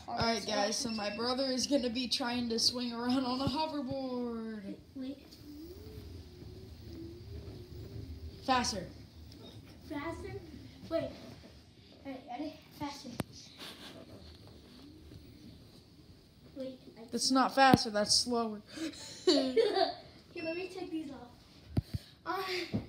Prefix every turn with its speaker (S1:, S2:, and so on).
S1: Alright guys, so my brother is going to be trying to swing around on a hoverboard.
S2: Wait.
S1: Faster.
S2: Faster? Wait. Alright, ready? Faster. Wait.
S1: That's not faster, that's slower.
S2: Here, let me take these off.